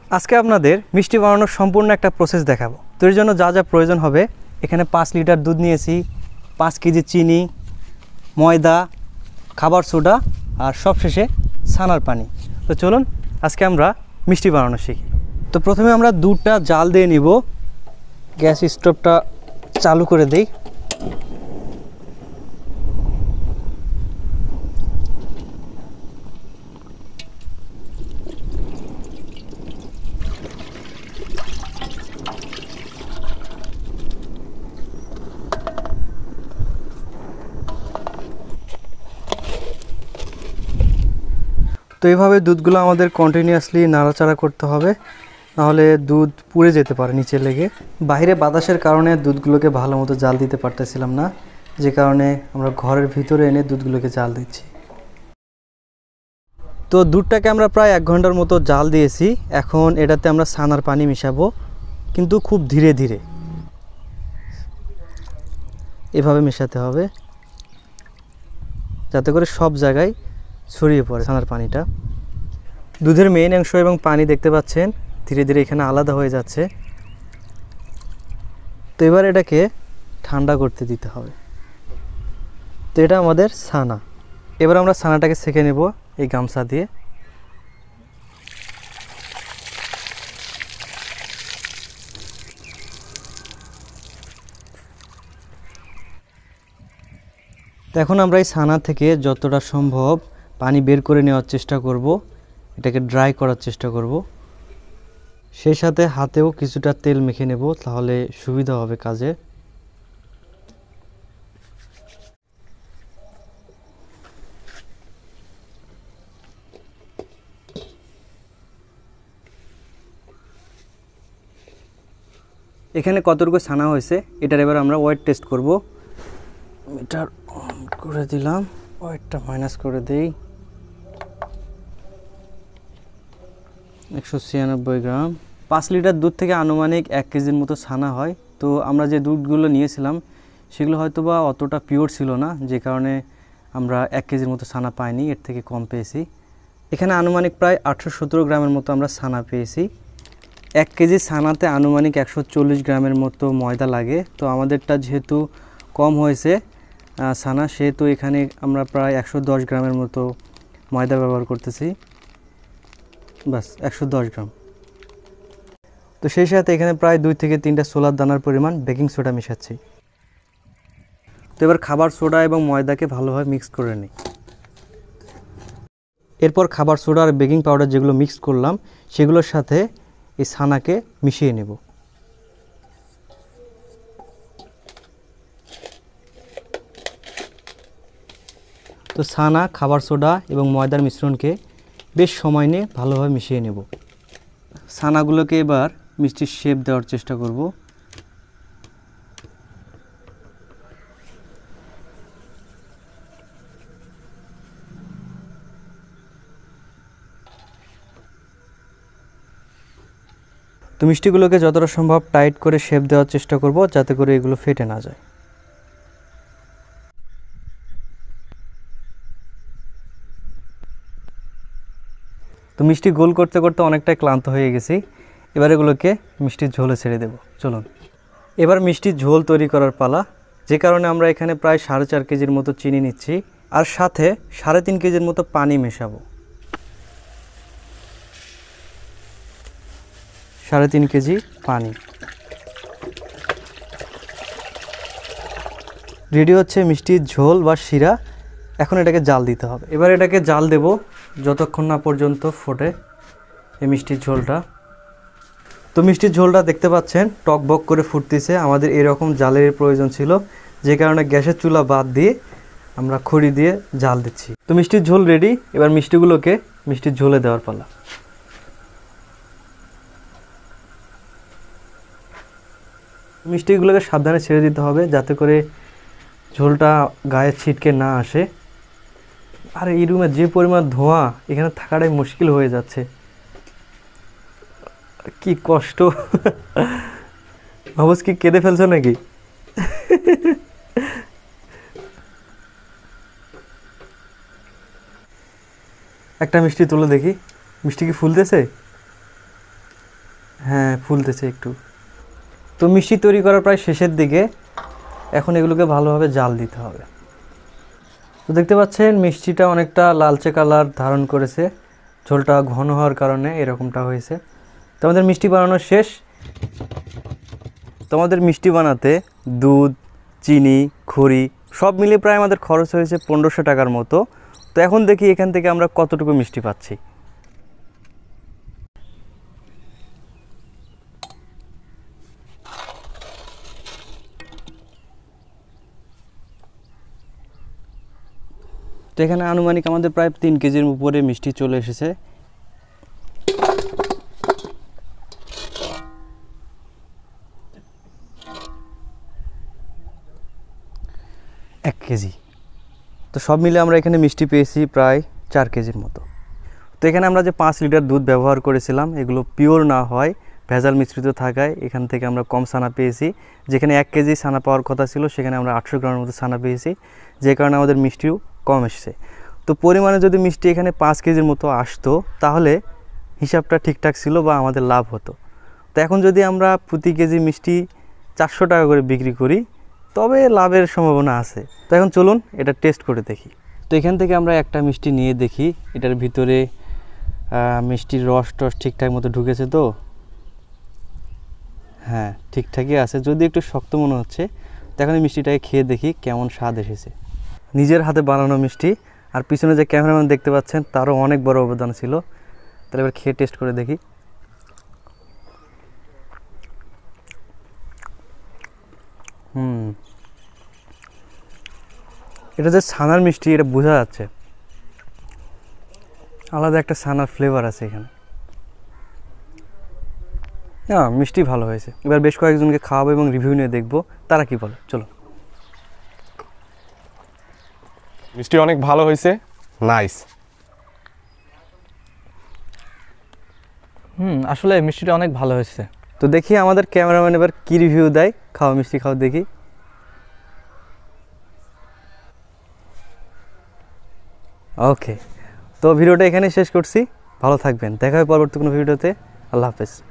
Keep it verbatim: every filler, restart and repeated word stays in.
আজকে আপনাদের মিষ্টি বানানোর সম্পূর্ণ একটা প্রসেস দেখাবো। তো এর জন্য যা যা প্রয়োজন হবে, এখানে পাঁচ লিটার দুধ নিয়েছি, পাঁচ কেজি চিনি, ময়দা, খাবার সোডা আর সবশেষে ছানার পানি। তো চলুন আজকে আমরা মিষ্টি বানানো শিখি। তো প্রথমে আমরা দুধটা জাল দিয়ে নিব। গ্যাস স্টোভটা চালু করে দেই। তো এইভাবে দুধগুলো আমাদের কন্টিনিউয়াসলি নাড়াচাড়া করতে হবে, নাহলে দুধ পুড়ে যেতে পারে নিচে লেগে। বাইরে বাতাসের কারণে দুধগুলোকে ভালো মতো জাল দিতে পারতেছিলাম না, যে কারণে আমরা ঘরের ভিতরে এনে দুধগুলোকে জাল দিচ্ছি। তো দুধটাকে আমরা প্রায় এক ঘন্টার মতো জাল দিয়েছি। এখন এটাতে আমরা ছানার পানি মিশাবো, কিন্তু খুব ধীরে ধীরে এভাবে মেশাতে হবে, যাতে করে সব জায়গায় ছড়িয়ে পড়ে ছানার পানিটা। দুধের মেইন অংশ এবং পানি দেখতে পাচ্ছেন ধীরে ধীরে এখানে আলাদা হয়ে যাচ্ছে। তো এবার এটাকে ঠান্ডা করতে দিতে হবে। তো এটা আমাদের ছানা। এবার আমরা ছানাটাকে ছেঁকে নেব এই গামছা দিয়ে। তো এখন আমরা এই ছানা থেকে যতটা সম্ভব পানি বের করে নেওয়ার চেষ্টা করব, এটাকে ড্রাই করার চেষ্টা করব। সেই সাথে হাতেও কিছুটা তেল মেখে নেব, তাহলে সুবিধা হবে কাজে। এখানে কতটুকু ছানা হয়েছে এটার এবার আমরা ওয়েট টেস্ট করব। মিটার অন করে দিলাম, ওয়েটটা মাইনাস করে দেই। একশো ছিয়ানব্বই গ্রাম। পাঁচ লিটার দুধ থেকে আনুমানিক এক কেজির মতো ছানা হয়। তো আমরা যে দুধগুলো নিয়েছিলাম সেগুলো হয়তো বা অতটা পিওর ছিল না, যে কারণে আমরা এক কেজির মতো ছানা পাইনি, এর থেকে কম পেয়েছি। এখানে আনুমানিক প্রায় আটশো সতেরো গ্রামের মতো আমরা ছানা পেয়েছি। এক কেজি ছানাতে আনুমানিক একশো চল্লিশ গ্রামের মতো ময়দা লাগে। তো আমাদেরটা যেহেতু কম হয়েছে ছানা, সেহেতু এখানে আমরা প্রায় একশো দশ গ্রামের মতো ময়দা ব্যবহার করতেছি। বাস একশো দশ গ্রাম। তো সেই সাথে এখানে প্রায় দুই থেকে তিনটা ছোলার দানার পরিমাণ বেকিং সোডা মিশাচ্ছি। তো এবার খাবার সোডা এবং ময়দাকে ভালোভাবে মিক্স করে নিই। এরপর খাবার সোডা আর বেকিং পাউডার যেগুলো মিক্স করলাম সেগুলোর সাথে এই ছানাকে মিশিয়ে নেব। তো ছানা, খাবার সোডা এবং ময়দার মিশ্রণকে বেশ সময় নিয়ে ভালোভাবে মিশিয়ে নেব। ছানাগুলোকে এবার মিষ্টির শেপ দেওয়ার চেষ্টা করব। তো মিষ্টিগুলোকে যতটা সম্ভব টাইট করে শেপ দেওয়ার চেষ্টা করব, যাতে করে এগুলো ফেটে না যায়। তো মিষ্টি গোল করতে করতে অনেকটাই ক্লান্ত হয়ে গেছি। এবার এগুলোকে মিষ্টির ঝোলে ছেড়ে দেব। চলুন এবার মিষ্টির ঝোল তৈরি করার পালা, যে কারণে আমরা এখানে প্রায় সাড়ে চার কেজির মতো চিনি নিচ্ছি, আর সাথে সাড়ে তিন কেজির মতো পানি মেশাবো। সাড়ে তিন কেজি পানি রেডি হচ্ছে মিষ্টির ঝোল বা শিরা। এখন এটাকে জাল দিতে হবে। এবার এটাকে জাল দেব যতক্ষণ না পর্যন্ত ফোটে এই মিষ্টির ঝোলটা। তো মিষ্টির ঝোলটা দেখতে পাচ্ছেন টক বক করে ফুটতেছে। আমাদের এরকম জালের প্রয়োজন ছিল, যে কারণে গ্যাসের চুলা বাদ দিয়ে আমরা খড়ি দিয়ে জাল দিচ্ছি। তো মিষ্টির ঝোল রেডি। এবার মিষ্টিগুলোকে মিষ্টির ঝোলে দেওয়ার পালা। মিষ্টিগুলোকে সাবধানে ছেড়ে দিতে হবে, যাতে করে ঝোলটা গায়ে ছিটকে না আসে। আর এই রুমে যে পরিমাণ ধোঁয়া, এখানে থাকাটাই মুশকিল হয়ে যাচ্ছে। কি কষ্ট। ভাবস কি কেঁদে ফেলছো নাকি? একটা মিষ্টি তুলে দেখি, মিষ্টি কি ফুলতেছে? হ্যাঁ ফুলতেছে একটু। তো মিষ্টি তৈরি করার প্রায় শেষের দিকে, এখন এগুলোকে ভালোভাবে জাল দিতে হবে। তো দেখতে পাচ্ছেন মিষ্টিটা অনেকটা লালচে কালার ধারণ করেছে, ঝোলটা ঘন হওয়ার কারণে এরকমটা হয়েছে। তো আমাদের মিষ্টি বানানো শেষ। তো আমাদের মিষ্টি বানাতে দুধ, চিনি, খড়ি সব মিলিয়ে প্রায় আমাদের খরচ হয়েছে পনেরোশো টাকার মতো। তো এখন দেখি এখান থেকে আমরা কতটুকু মিষ্টি পাচ্ছি। তো এখানে আনুমানিক আমাদের প্রায় তিন কেজির উপরে মিষ্টি চলে এসেছে। এক কেজি। তো সব মিলে আমরা এখানে মিষ্টি পেয়েছি প্রায় চার কেজির মতো। তো এখানে আমরা যে পাঁচ লিটার দুধ ব্যবহার করেছিলাম এগুলো পিওর না হয় ভেজাল মিশ্রিত থাকায় এখান থেকে আমরা কম ছানা পেয়েছি। যেখানে এক কেজি ছানা পাওয়ার কথা ছিল সেখানে আমরা আটশো গ্রামের মতো ছানা পেয়েছি, যে কারণে আমাদের মিষ্টিও কম এসেছে। তো পরিমাণে যদি মিষ্টি এখানে পাঁচ কেজির মতো আসতো তাহলে হিসাবটা ঠিকঠাক ছিল বা আমাদের লাভ হতো। তো এখন যদি আমরা প্রতি কেজি মিষ্টি চারশো টাকা করে বিক্রি করি তবে লাভের সম্ভাবনা আছে। তো এখন চলুন এটা টেস্ট করে দেখি। তো এখান থেকে আমরা একটা মিষ্টি নিয়ে দেখি এটার ভিতরে মিষ্টির রস টস ঠিকঠাক মতো ঢুকেছে। তো হ্যাঁ ঠিকঠাকই আছে, যদি একটু শক্ত মনে হচ্ছে। তো এখন এই মিষ্টিটাকে খেয়ে দেখি কেমন স্বাদ এসেছে। নিজের হাতে বানানো মিষ্টি, আর পিছনে যে ক্যামেরাম্যান দেখতে পাচ্ছেন তারও অনেক বড় অবদান ছিল। তাহলে এবার খেয়ে টেস্ট করে দেখি। হুম এটা যে ছানার মিষ্টি এটা বোঝা যাচ্ছে, আলাদা একটা ছানার ফ্লেভার আছে এখানে। হ্যাঁ মিষ্টি ভালো হয়েছে। এবার বেশ কয়েকজনকে খাওয়াবো এবং রিভিউ নিয়ে দেখবো তারা কি বলে। চলো। মিষ্টি অনেক ভালো হয়েছে, নাইস। হুম আসলে মিষ্টিটা অনেক ভালো হয়েছে। তো দেখি আমাদের ক্যামেরাম্যান এবার কি রিভিউ দেয়। খাও মিষ্টি খাও দেখি। ওকে, তো ভিডিওটা এখানে শেষ করছি। ভালো থাকবেন, দেখা হবে পরবর্তী কোনো ভিডিওতে। আল্লাহ হাফেজ।